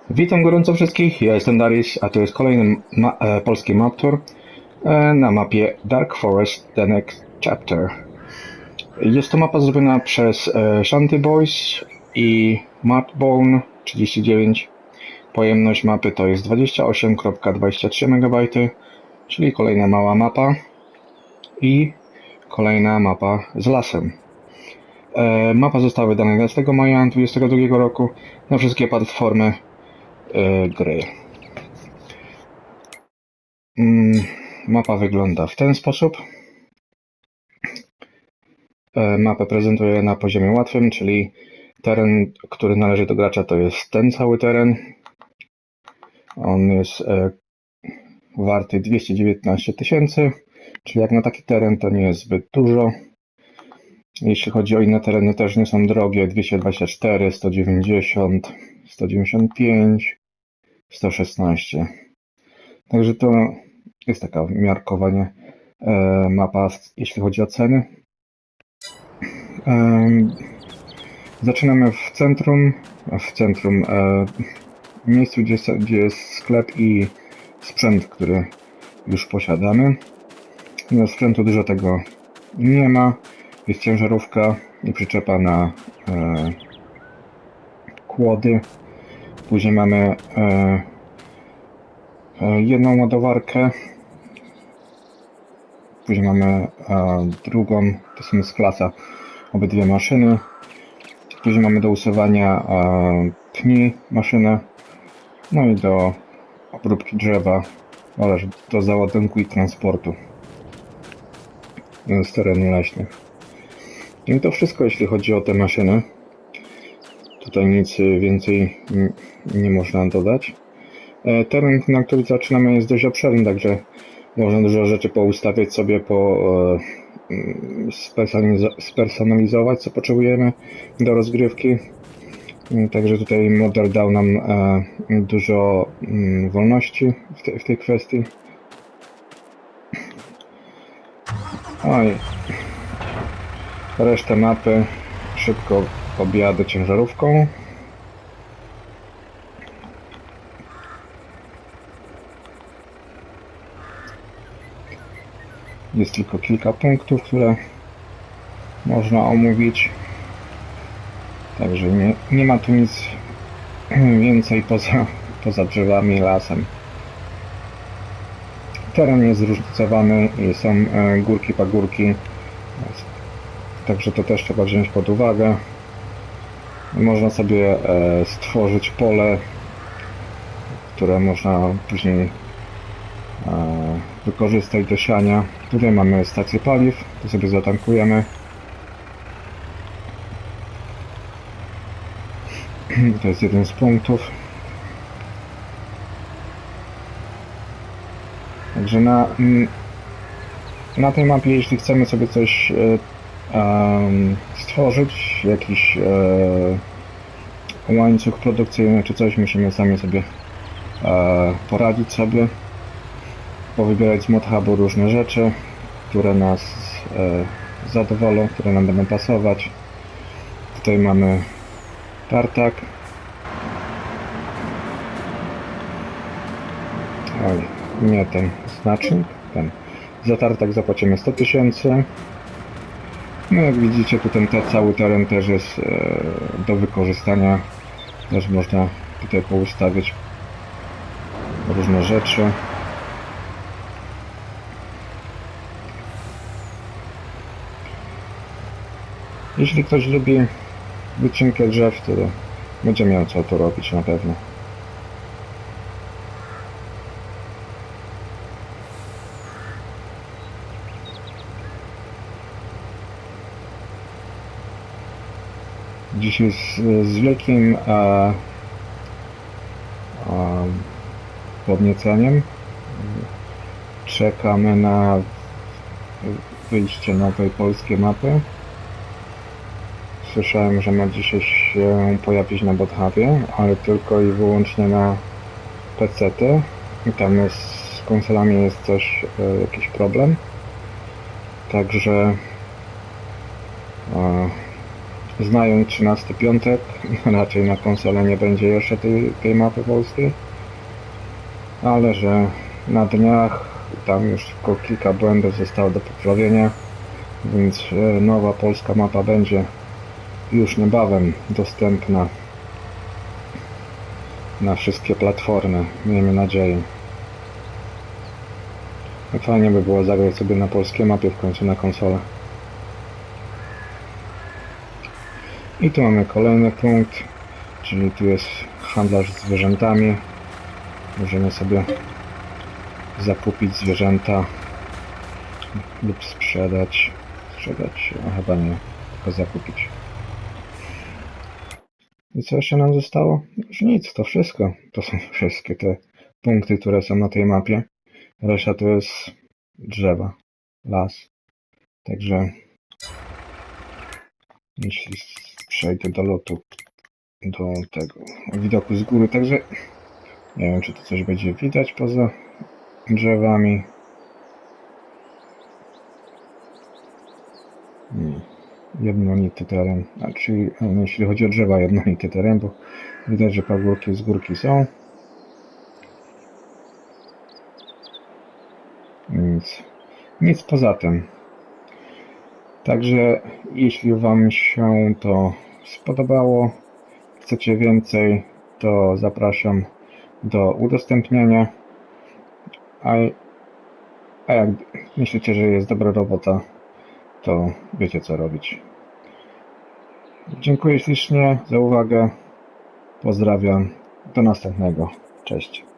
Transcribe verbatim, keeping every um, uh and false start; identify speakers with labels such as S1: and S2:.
S1: Witam gorąco wszystkich, ja jestem Darius, a to jest kolejny ma e, polski map tour e, na mapie Dark Forest The Next Chapter. Jest to mapa zrobiona przez e, Shanty Boys i Mapbone trzydzieści dziewięć. Pojemność mapy to jest dwadzieścia osiem przecinek dwadzieścia trzy megabajty, czyli kolejna mała mapa i kolejna mapa z lasem. E, mapa została wydana jedenastego maja dwa tysiące dwudziestego drugiego roku na wszystkie platformy e, gry. Mm, mapa wygląda w ten sposób. E, mapę prezentuję na poziomie łatwym, czyli teren, który należy do gracza, to jest ten cały teren. On jest e, warty dwieście dziewiętnaście tysięcy, czyli jak na taki teren to nie jest zbyt dużo. Jeśli chodzi o inne tereny, też nie są drogie, dwieście dwadzieścia cztery, sto dziewięćdziesiąt, sto dziewięćdziesiąt pięć, sto szesnaście. Także to jest taka miarkowanie e, mapa, jeśli chodzi o ceny. E, zaczynamy w centrum, w centrum e, w miejscu, gdzie jest, gdzie jest sklep i sprzęt, który już posiadamy. No, sprzętu dużo tego nie ma. Jest ciężarówka i przyczepa na e, kłody. Później mamy e, e, jedną ładowarkę. Później mamy e, drugą, to są z klasa obydwie maszyny. Później mamy do usuwania e, pni maszynę. No i do obróbki drzewa oraz do załadunku i transportu z terenów leśnych. I to wszystko, jeśli chodzi o te maszyny. Tutaj nic więcej nie można dodać. Teren, na który zaczynamy, jest dość obszerny, także można dużo rzeczy poustawiać sobie, po spersonalizować, co potrzebujemy do rozgrywki. Także tutaj model dał nam dużo wolności w, te, w tej kwestii. Oj. Resztę mapy szybko objadę ciężarówką. Jest tylko kilka punktów, które można omówić. Także nie, nie ma tu nic więcej poza, poza drzewami i lasem. Teren jest zróżnicowany i są górki, pagórki. Także to też trzeba wziąć pod uwagę. Można sobie stworzyć pole, które można później wykorzystać do siania. Tutaj mamy stację paliw, to sobie zatankujemy. To jest jeden z punktów. Także na, na tej mapie, jeśli chcemy sobie coś um, stworzyć, jakiś um, łańcuch produkcyjny czy coś, musimy sami sobie um, poradzić sobie, powybierać z ModHubu różne rzeczy, które nas um, zadowolą, które nam będą pasować. Tutaj mamy tartak. Oj, nie ten znacznik, ten. Za tartak zapłacimy sto tysięcy. No jak widzicie, tu ten, ten cały teren też jest e, do wykorzystania. Też można tutaj poustawiać różne rzeczy. Jeśli ktoś lubi wycinkę drzew, to będzie miał co tu robić na pewno. Dzisiaj z, z wielkim a, a, podnieceniem czekamy na wyjście nowej polskiej mapy. Słyszałem, że ma dzisiaj się pojawić na ModHubie, ale tylko i wyłącznie na pecety. I tam jest, z konsolami jest coś, e, jakiś problem. Także e, znają trzynasty piątek, raczej na konsolę nie będzie jeszcze tej, tej mapy polskiej, ale że na dniach tam już tylko kilka błędów zostało do poprawienia, więc nowa polska mapa będzie już niebawem dostępna na wszystkie platformy, miejmy nadzieję. Fajnie by było zagrać sobie na polskiej mapie w końcu na konsolę. I tu mamy kolejny punkt, czyli tu jest handlarz z zwierzętami. Możemy sobie zakupić zwierzęta lub sprzedać. Sprzedać, a chyba nie, tylko zakupić. I co jeszcze nam zostało? Już nic, to wszystko. To są wszystkie te punkty, które są na tej mapie. Reszta to jest drzewa, las. Także jeśli przejdę do lotu, do tego widoku z góry, także nie wiem, czy to coś będzie widać poza drzewami. Nie. Jednolity teren, a czyli jeśli chodzi o drzewa, jednolity teren, bo widać, że pagórki z górki są. Nic, nic poza tym. Także jeśli Wam się to spodobało, chcecie więcej, to zapraszam do udostępniania. A, a jak myślicie, że jest dobra robota, to wiecie co robić. Dziękuję ślicznie za uwagę. Pozdrawiam. Do następnego. Cześć.